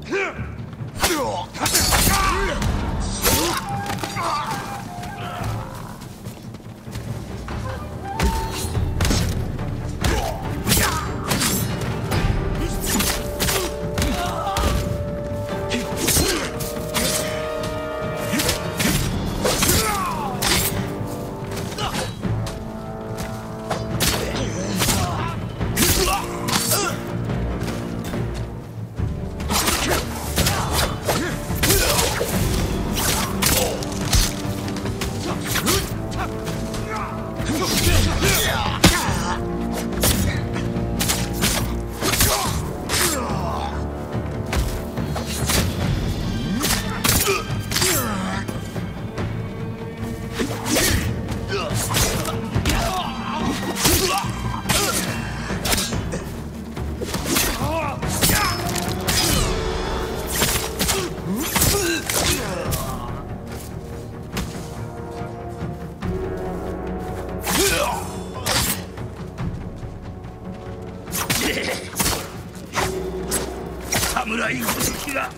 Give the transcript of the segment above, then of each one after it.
侍ごときが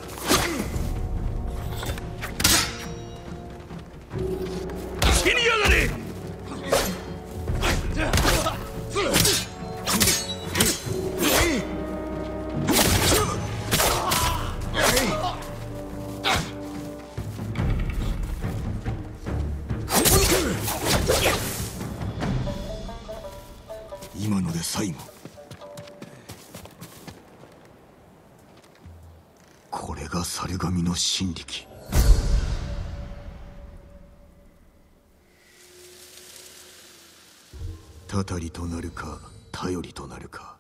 死にやがれ。 今ので最後。これが猿神の神力。たたりとなるか頼りとなるか。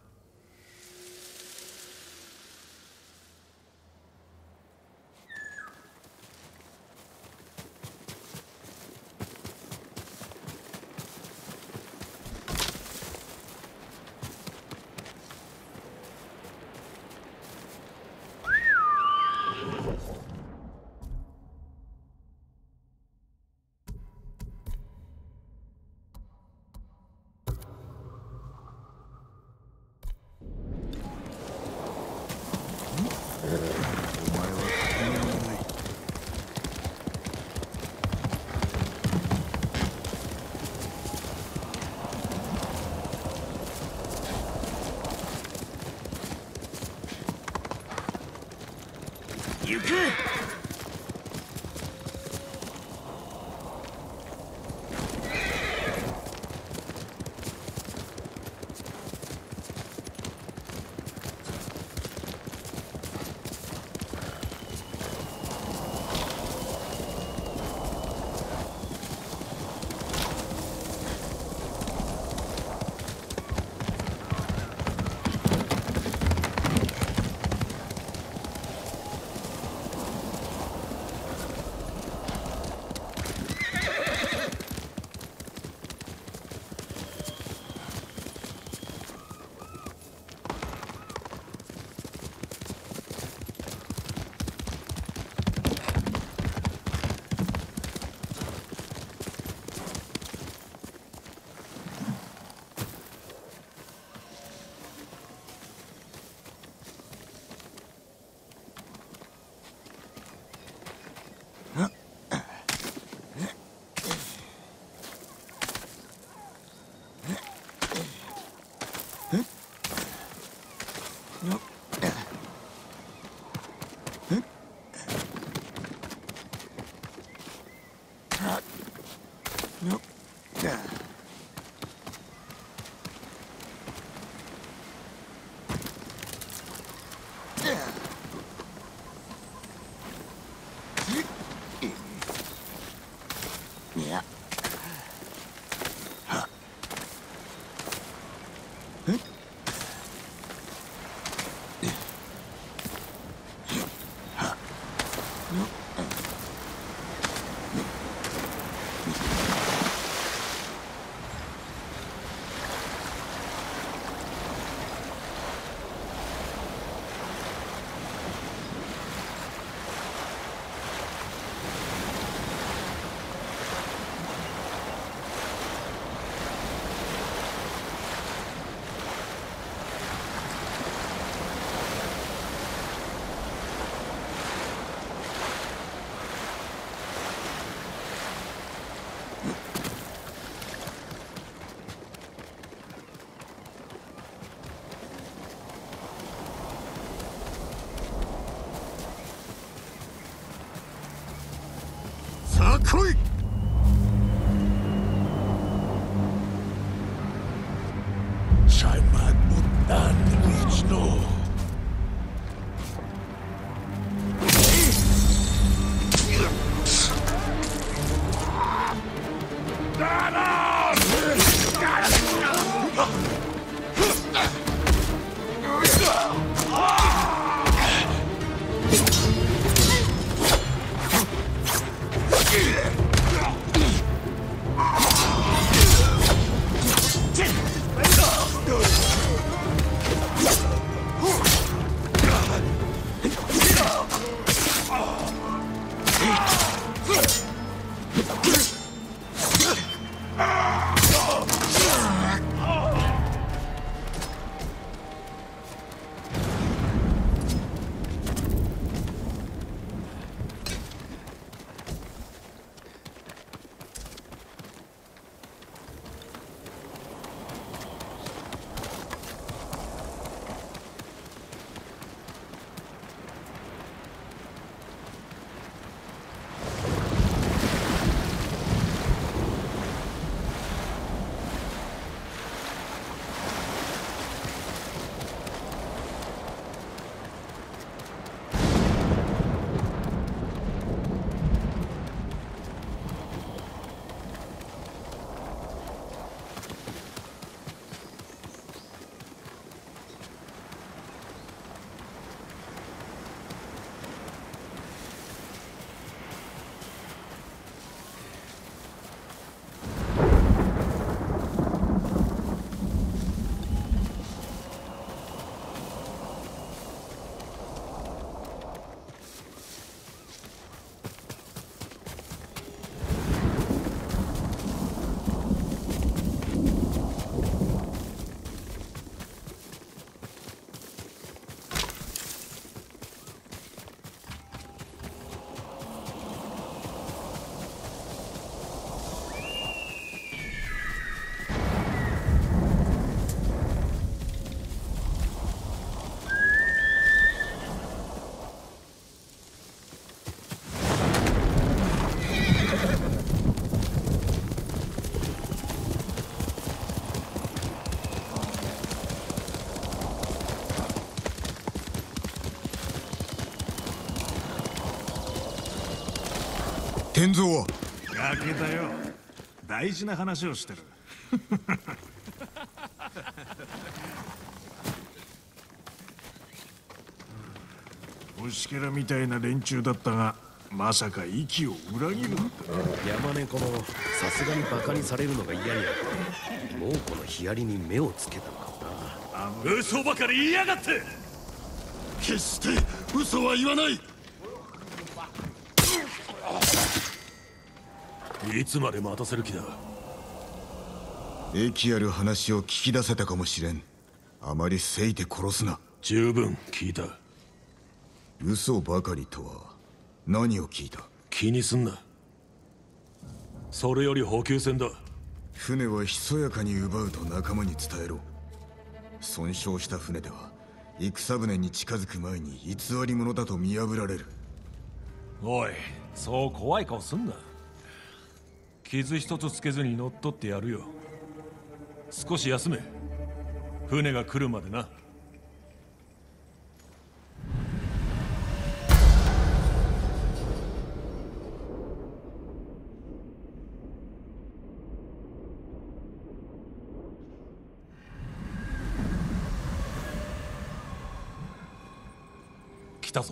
行く。 来い。 Scheinbar dan Wijno. 天蔵は焼けたよ。大事な話をしてる。虫けらみたいな連中だったが、まさか息を裏切るなんて。 山猫もさすがにバカにされるのが嫌になって猛虎のヒアリに目をつけたのかもな。 嘘ばかり言いやがって。 決して嘘は言わない。 いつまで待たせる気だ。 益ある話を聞き出せたかもしれん。あまりせいて殺すな。 十分聞いた。 嘘ばかりとは何を聞いた？ 気にすんな。それより補給船だ。 船はひそやかに奪うと仲間に伝えろ。損傷した船では戦船に近づく前に偽り者だと見破られる。 おい、そう怖い顔すんな。傷一つつけずに乗っ取ってやるよ。少し休め。船が来るまでな。来たぞ。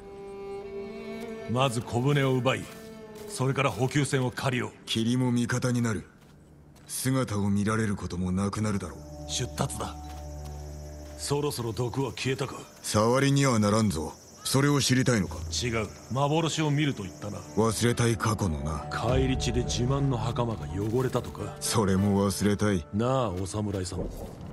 まず小舟を奪い、それから補給船を借りよう。 霧も味方になる。姿を見られることもなくなるだろう。 出立だ。そろそろ毒は消えたか。 触りにはならんぞ。それを知りたいのか？ 違う。幻を見ると言ったな。 忘れたい過去のな。 返り血で自慢の袴が汚れたとか。 それも忘れたい。 なあ、お侍さん。